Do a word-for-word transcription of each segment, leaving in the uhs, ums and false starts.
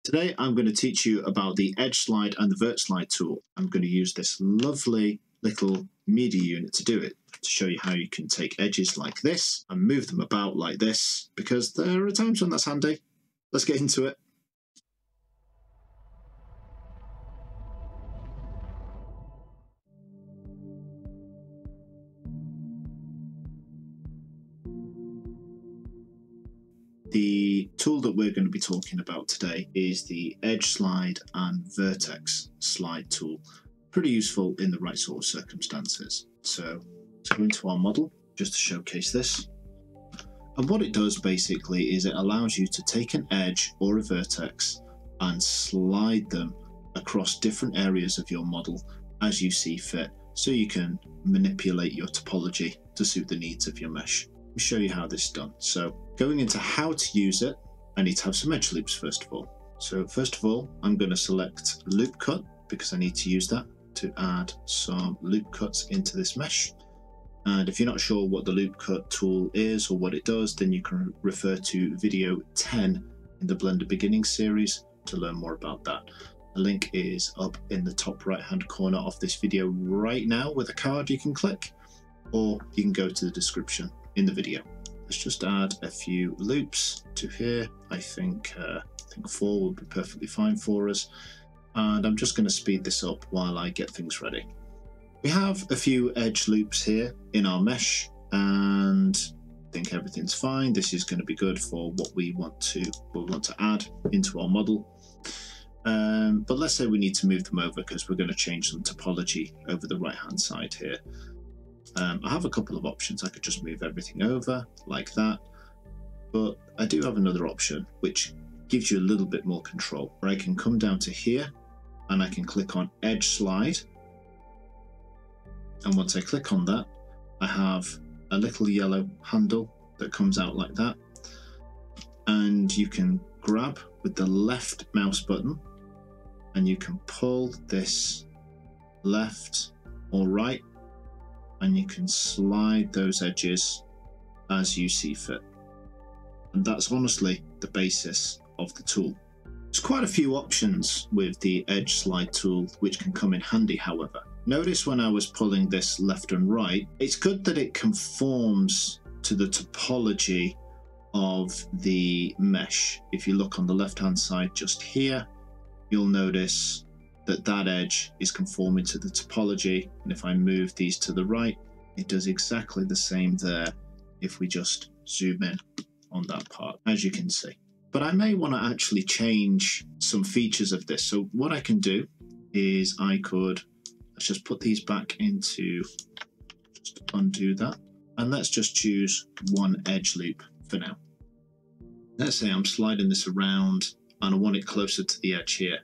Today I'm going to teach you about the edge slide and the vert slide tool. I'm going to use this lovely little media unit to do it, to show you how you can take edges like this and move them about like this, because there are times when that's handy. Let's get into it. The tool that we're going to be talking about today is the edge slide and vertex slide tool. Pretty useful in the right sort of circumstances. So let's go into our model just to showcase this. And what it does basically is it allows you to take an edge or a vertex and slide them across different areas of your model as you see fit, so you can manipulate your topology to suit the needs of your mesh. Let me show you how this is done. So going into how to use it, I need to have some edge loops first of all. So first of all, I'm going to select loop cut because I need to use that to add some loop cuts into this mesh. And if you're not sure what the loop cut tool is or what it does, then you can refer to video ten in the Blender Beginning series to learn more about that. The link is up in the top right hand corner of this video right now with a card you can click, or you can go to the description in the video. Let's just add a few loops to here. I think uh, I think four will be perfectly fine for us. And I'm just going to speed this up while I get things ready. We have a few edge loops here in our mesh, and I think everything's fine. This is going to be good for what we want to what we want to add into our model. Um, but let's say we need to move them over because we're going to change some topology over the right hand side here. Um, I have a couple of options. I could just move everything over like that, but I do have another option which gives you a little bit more control, where I can come down to here and I can click on edge slide, and once I click on that, I have a little yellow handle that comes out like that, and you can grab with the left mouse button and you can pull this left or right, and you can slide those edges as you see fit. And that's honestly the basis of the tool. There's quite a few options with the edge slide tool which can come in handy, however. Notice when I was pulling this left and right, it's good that it conforms to the topology of the mesh. If you look on the left hand side just here, you'll notice that that edge is conforming to the topology, and if I move these to the right, it does exactly the same there if we just zoom in on that part, as you can see. But I may want to actually change some features of this. So what I can do is I could, let's just put these back into, just undo that, and let's just choose one edge loop for now. Let's say I'm sliding this around and I want it closer to the edge here.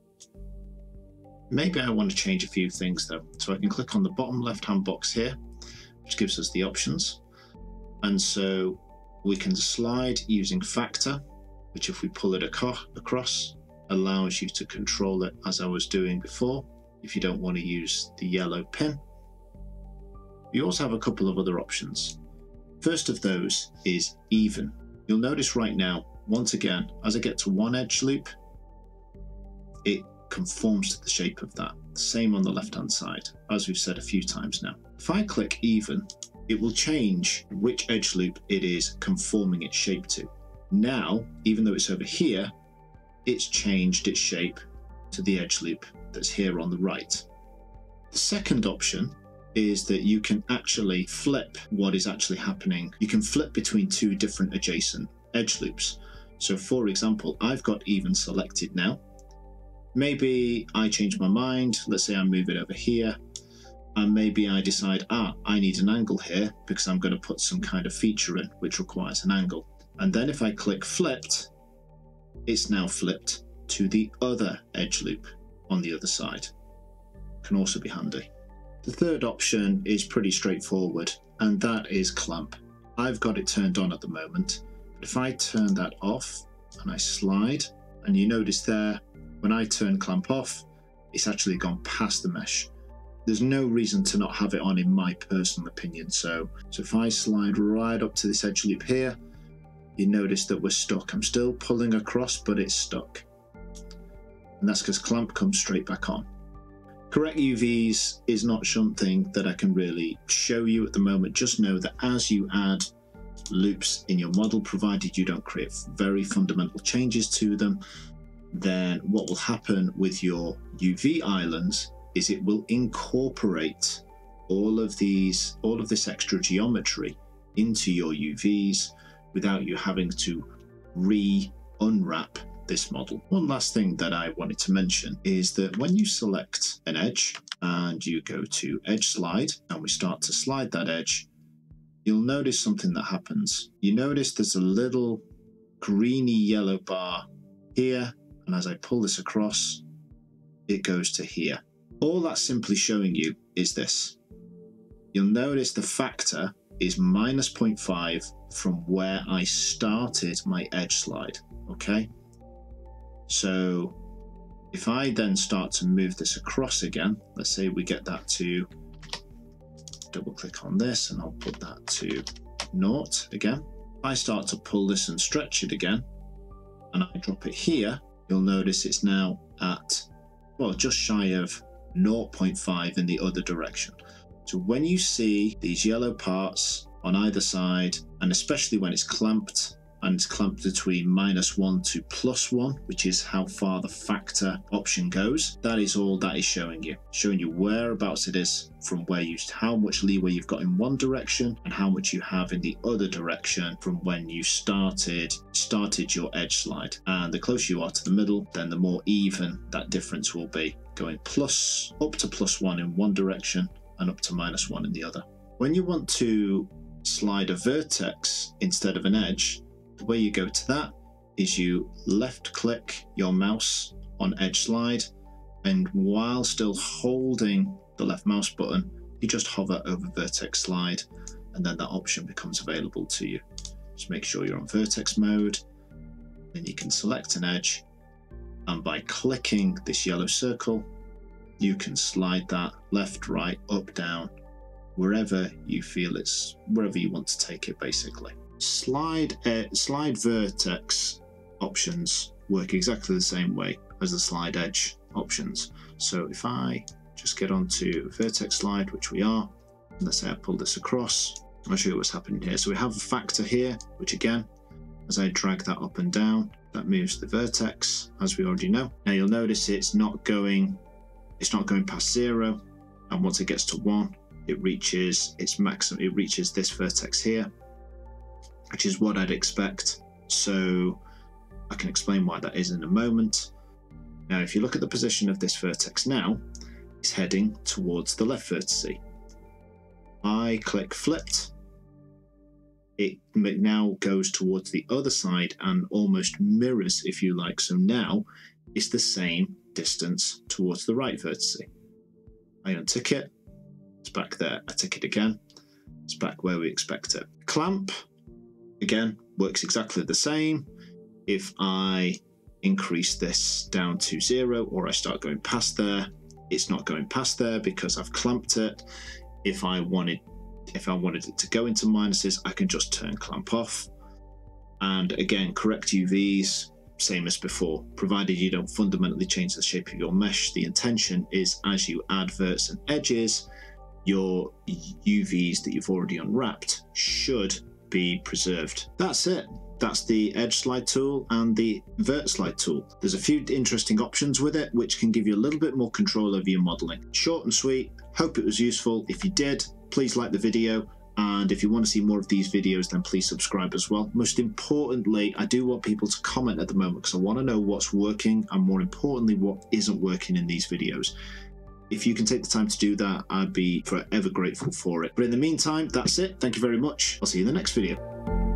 Maybe I want to change a few things though. So I can click on the bottom left hand box here, which gives us the options. And so we can slide using factor, which if we pull it across, allows you to control it as I was doing before, if you don't want to use the yellow pin. You also have a couple of other options. First of those is even. You'll notice right now, once again, as I get to one edge loop, it conforms to the shape of that. Same on the left hand side, as we've said a few times now. If I click even, it will change which edge loop it is conforming its shape to. Now, even though it's over here, it's changed its shape to the edge loop that's here on the right. The second option is that you can actually flip what is actually happening. You can flip between two different adjacent edge loops. So for example, I've got even selected now. Maybe I change my mind, let's say I move it over here, and maybe I decide, ah, I need an angle here because I'm going to put some kind of feature in which requires an angle. And then if I click flipped, it's now flipped to the other edge loop on the other side. Can also be handy. The third option is pretty straightforward, and that is clamp. I've got it turned on at the moment, but if I turn that off and I slide, and you notice there, when I turn clamp off, it's actually gone past the mesh. There's no reason to not have it on in my personal opinion. So, so if I slide right up to this edge loop here, you notice that we're stuck. I'm still pulling across, but it's stuck. and that's because clamp comes straight back on. Correct U Vs is not something that I can really show you at the moment. Just know that as you add loops in your model, provided you don't create very fundamental changes to them, then what will happen with your U V islands is it will incorporate all of these, all of this extra geometry into your U Vs without you having to re-unwrap this model. One last thing that I wanted to mention is that when you select an edge and you go to edge slide and we start to slide that edge, you'll notice something that happens. You notice there's a little greeny yellow bar here, and as I pull this across, it goes to here. All that's simply showing you is this. You'll notice the factor is minus zero point five from where I started my edge slide, okay? So if I then start to move this across again, let's say we get that to, double click on this and I'll put that to naught again. If I start to pull this and stretch it again, and I drop it here, you'll notice it's now at, well, just shy of zero point five in the other direction. So when you see these yellow parts on either side, and especially when it's clamped, and it's clamped between minus one to plus one, which is how far the factor option goes, that is all that is showing you. Showing you whereabouts it is from where you, how much leeway you've got in one direction and how much you have in the other direction from when you started, started your edge slide. And the closer you are to the middle, then the more even that difference will be, going plus, up to plus one in one direction and up to minus one in the other. When you want to slide a vertex instead of an edge, the way you go to that is you left click your mouse on edge slide, and while still holding the left mouse button, you just hover over vertex slide, and then that option becomes available to you. Just make sure you're on vertex mode, then you can select an edge, and by clicking this yellow circle, you can slide that left, right, up, down, wherever you feel it's, wherever you want to take it basically. Slide, uh, slide vertex options work exactly the same way as the slide edge options. So if I just get onto vertex slide, which we are, and let's say I pull this across, I'll show you what's happening here. So we have a factor here, which again, as I drag that up and down, that moves the vertex, as we already know. Now you'll notice it's not going, it's not going past zero, and once it gets to one, it reaches its maximum, it reaches this vertex here, which is what I'd expect. So I can explain why that is in a moment. Now, if you look at the position of this vertex now, it's heading towards the left vertex. I click flipped, it now goes towards the other side and almost mirrors, if you like. So now it's the same distance towards the right vertex. I untick it, it's back there. I tick it again, it's back where we expect it. Clamp, again, works exactly the same. If I increase this down to zero or I start going past there, it's not going past there because I've clamped it. If I wanted, if I wanted it to go into minuses, I can just turn clamp off. And again, correct U Vs, same as before, provided you don't fundamentally change the shape of your mesh. The intention is as you add verts and edges, your U Vs that you've already unwrapped should be preserved. That's it. That's the edge slide tool and the vert slide tool. There's a few interesting options with it, which can give you a little bit more control over your modeling. Short and sweet. Hope it was useful. If you did, please like the video. And if you want to see more of these videos, then please subscribe as well. Most importantly, I do want people to comment at the moment because I want to know what's working and more importantly, what isn't working in these videos. If you can take the time to do that, I'd be forever grateful for it. But in the meantime, that's it. Thank you very much. I'll see you in the next video.